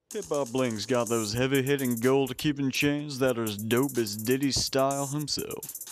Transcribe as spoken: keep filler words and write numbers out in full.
Hip-Hop Bling's got those heavy-hitting gold Cuban chains that are as dope as Diddy's style himself.